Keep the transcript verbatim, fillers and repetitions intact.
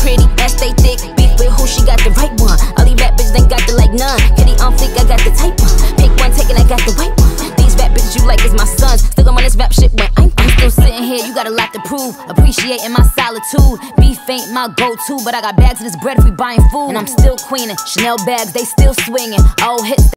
pretty and stay thick. Beef with who, she got the right one. All these rap bitches ain't got the like none. Kitty on fleek, I got the type one. Pick one, take it, I got the white one. These rap bitches you like is my sons. Still gon' run this rap shit when I'm, I'm still sitting here. You got a lot to prove. Appreciating my solitude. Beef ain't my go-to, but I got bags of this bread if we buying food. And I'm still queening. Chanel bags, they still swinging. Old hits.